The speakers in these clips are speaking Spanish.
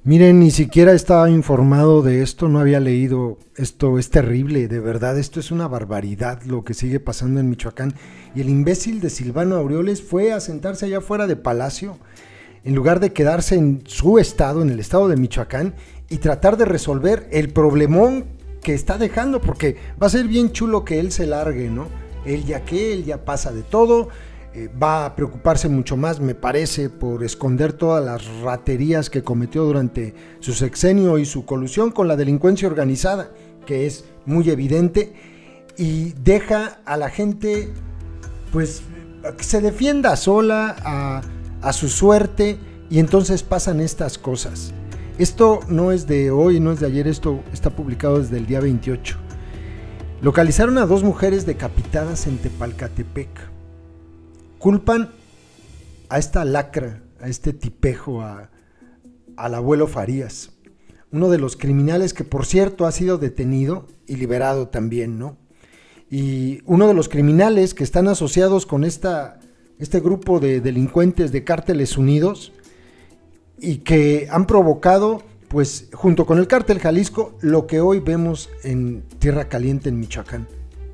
Miren, ni siquiera estaba informado de esto, no había leído esto, es terrible, de verdad, esto es una barbaridad lo que sigue pasando en Michoacán. Y el imbécil de Silvano Aureoles fue a sentarse allá afuera de Palacio, en lugar de quedarse en su estado, en el estado de Michoacán, y tratar de resolver el problemón que está dejando, porque va a ser bien chulo que él se largue, ¿no? Él ya pasa de todo. Va a preocuparse mucho más, me parece, por esconder todas las raterías que cometió durante su sexenio y su colusión con la delincuencia organizada, que es muy evidente, y deja a la gente pues que se defienda sola a su suerte, y entonces pasan estas cosas. Esto no es de hoy, no es de ayer, esto está publicado desde el día 28. Localizaron a 2 mujeres decapitadas en Tepalcatepec. Culpan a esta lacra, a este tipejo, al abuelo Farías, uno de los criminales que, por cierto, ha sido detenido y liberado también, ¿no? Y uno de los criminales que están asociados con este grupo de delincuentes de Cárteles Unidos y que han provocado, pues, junto con el Cártel Jalisco, lo que hoy vemos en Tierra Caliente, en Michoacán.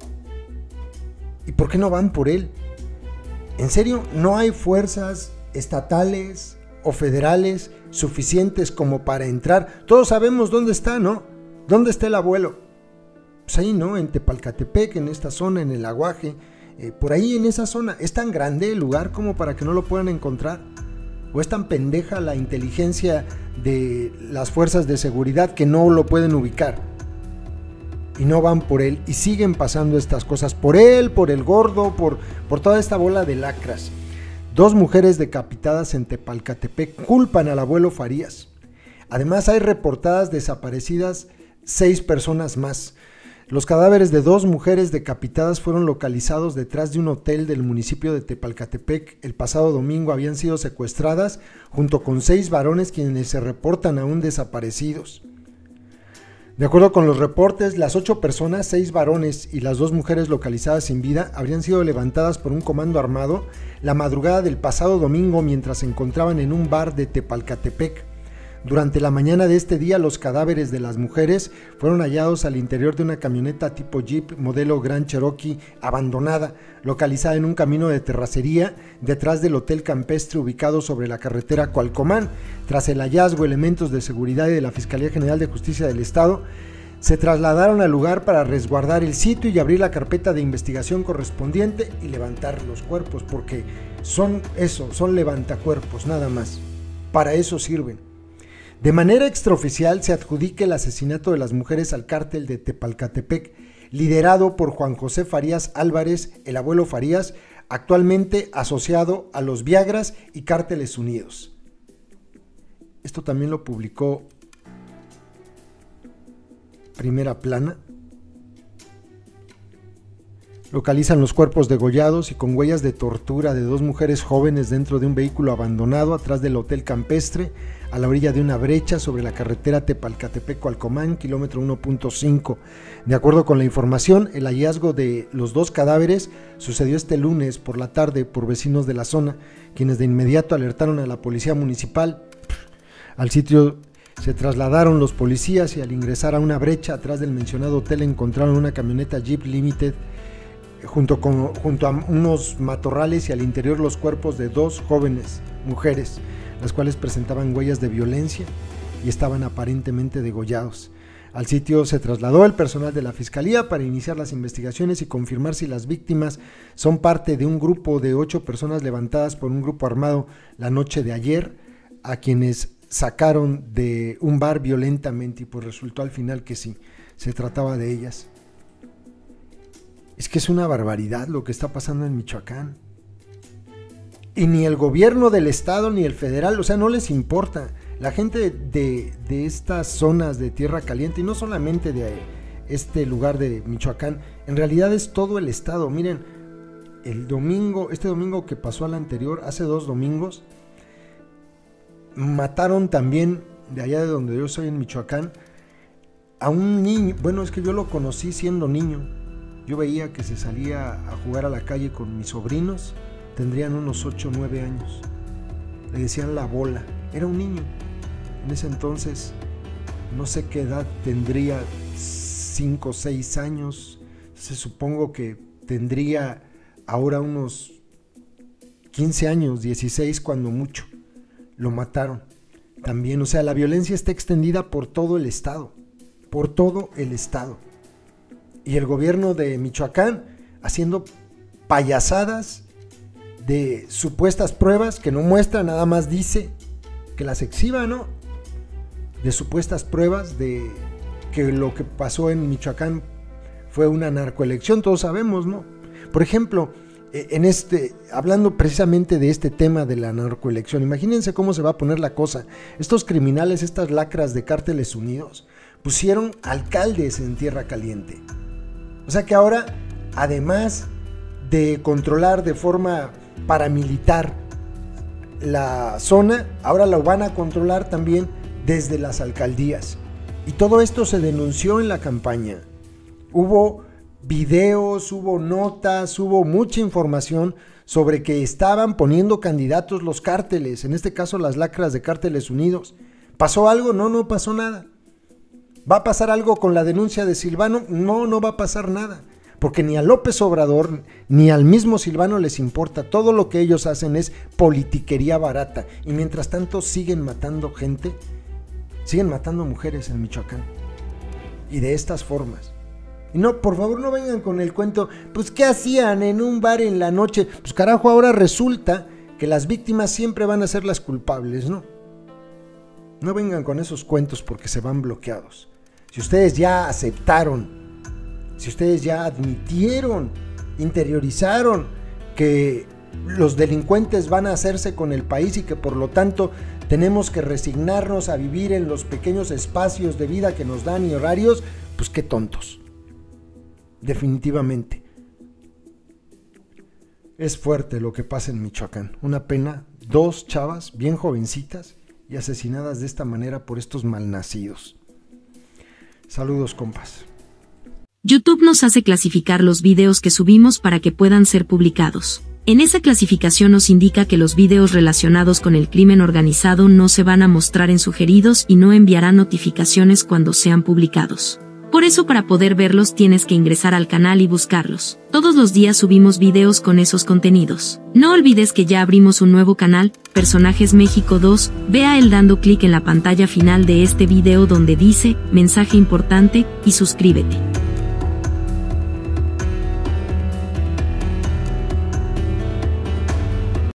¿Y por qué no van por él? ¿En serio no hay fuerzas estatales o federales suficientes como para entrar? Todos sabemos dónde está, ¿no? ¿Dónde está el abuelo? Pues ahí, ¿no? En Tepalcatepec, en esta zona, en el Aguaje, por ahí en esa zona. ¿Es tan grande el lugar como para que no lo puedan encontrar? ¿O es tan pendeja la inteligencia de las fuerzas de seguridad que no lo pueden ubicar? Y no van por él, y siguen pasando estas cosas por él, por el gordo, por toda esta bola de lacras. 2 mujeres decapitadas en Tepalcatepec culpan al abuelo Farías. Además hay reportadas desaparecidas 6 personas más. Los cadáveres de 2 mujeres decapitadas fueron localizados detrás de un hotel del municipio de Tepalcatepec. El pasado domingo habían sido secuestradas junto con 6 varones quienes se reportan aún desaparecidos. De acuerdo con los reportes, las 8 personas, 6 varones y las 2 mujeres localizadas sin vida, habrían sido levantadas por un comando armado la madrugada del pasado domingo mientras se encontraban en un bar de Tepalcatepec. Durante la mañana de este día, los cadáveres de las mujeres fueron hallados al interior de una camioneta tipo Jeep modelo Grand Cherokee abandonada, localizada en un camino de terracería detrás del Hotel Campestre ubicado sobre la carretera Cualcomán. Tras el hallazgo, elementos de seguridad y de la Fiscalía General de Justicia del Estado se trasladaron al lugar para resguardar el sitio y abrir la carpeta de investigación correspondiente y levantar los cuerpos, porque son levantacuerpos nada más. Para eso sirven. De manera extraoficial se adjudica el asesinato de las mujeres al cártel de Tepalcatepec, liderado por Juan José Farías Álvarez, el abuelo Farías, actualmente asociado a los Viagras y Cárteles Unidos. Esto también lo publicó Primera Plana. Localizan los cuerpos degollados y con huellas de tortura de 2 mujeres jóvenes dentro de un vehículo abandonado atrás del Hotel Campestre, a la orilla de una brecha sobre la carretera Tepalcatepec-Cualcomán, kilómetro 1.5. De acuerdo con la información, el hallazgo de los 2 cadáveres sucedió este lunes por la tarde por vecinos de la zona, quienes de inmediato alertaron a la policía municipal. Al sitio se trasladaron los policías y al ingresar a una brecha atrás del mencionado hotel encontraron una camioneta Jeep Limited junto a unos matorrales y al interior los cuerpos de 2 jóvenes mujeres, las cuales presentaban huellas de violencia y estaban aparentemente degollados. Al sitio se trasladó el personal de la Fiscalía para iniciar las investigaciones y confirmar si las víctimas son parte de un grupo de 8 personas levantadas por un grupo armado la noche de ayer, a quienes sacaron de un bar violentamente, y pues resultó al final que sí, se trataba de ellas. Es que es una barbaridad lo que está pasando en Michoacán. Y ni el gobierno del estado ni el federal, o sea, no les importa. La gente de estas zonas de Tierra Caliente, y no solamente de este lugar de Michoacán, en realidad es todo el estado. Miren, este domingo que pasó al anterior, hace 2 domingos, mataron también, de allá de donde yo soy en Michoacán, a un niño. Bueno, es que yo lo conocí siendo niño. Yo veía que se salía a jugar a la calle con mis sobrinos, tendrían unos 8 o 9 años. Le decían la bola, era un niño En ese entonces, no sé qué edad tendría, 5 o 6 años. Supongo que tendría ahora unos 15 años, 16 cuando mucho. Lo mataron también. O sea, la violencia está extendida por todo el estado. Por todo el estado. Y el gobierno de Michoacán haciendo payasadas de supuestas pruebas que no muestra, nada más dice que las exhiba, ¿no? De supuestas pruebas de que lo que pasó en Michoacán fue una narcoelección, todos sabemos, ¿no? Por ejemplo, hablando precisamente de este tema de la narcoelección, imagínense cómo se va a poner la cosa. Estos criminales, estas lacras de Cárteles Unidos, pusieron alcaldes en Tierra Caliente. O sea que ahora, además de controlar de forma paramilitar la zona, ahora lo van a controlar también desde las alcaldías. Y todo esto se denunció en la campaña. Hubo videos, hubo notas, hubo mucha información sobre que estaban poniendo candidatos los cárteles, en este caso las lacras de Cárteles Unidos. ¿Pasó algo? No, no pasó nada. ¿Va a pasar algo con la denuncia de Silvano? No, no va a pasar nada. Porque ni a López Obrador ni al mismo Silvano les importa. Todo lo que ellos hacen es politiquería barata. Y mientras tanto siguen matando gente, siguen matando mujeres en Michoacán. Y de estas formas. Y no, por favor, no vengan con el cuento, pues ¿qué hacían en un bar en la noche? Pues carajo, ahora resulta que las víctimas siempre van a ser las culpables, ¿no? No vengan con esos cuentos porque se van bloqueados. Si ustedes ya aceptaron, si ustedes ya admitieron, interiorizaron que los delincuentes van a hacerse con el país y que por lo tanto tenemos que resignarnos a vivir en los pequeños espacios de vida que nos dan y horarios, pues qué tontos. Definitivamente. Es fuerte lo que pasa en Michoacán. Una pena, 2 chavas bien jovencitas y asesinadas de esta manera por estos malnacidos. Saludos, compas. YouTube nos hace clasificar los videos que subimos para que puedan ser publicados. En esa clasificación nos indica que los videos relacionados con el crimen organizado no se van a mostrar en sugeridos y no enviarán notificaciones cuando sean publicados. Por eso, para poder verlos tienes que ingresar al canal y buscarlos. Todos los días subimos videos con esos contenidos. No olvides que ya abrimos un nuevo canal, Personajes México 2, ve a él dando clic en la pantalla final de este video donde dice, mensaje importante, y suscríbete.